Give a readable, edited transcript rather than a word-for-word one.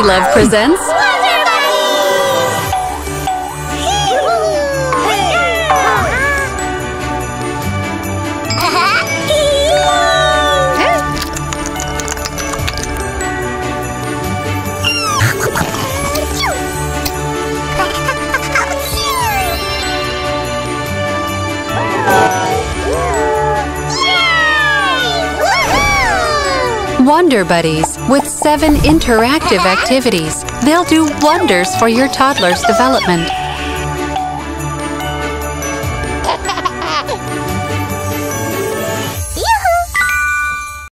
Love presents Wonder Buddies with 7 interactive activities. They'll do wonders for your toddler's development.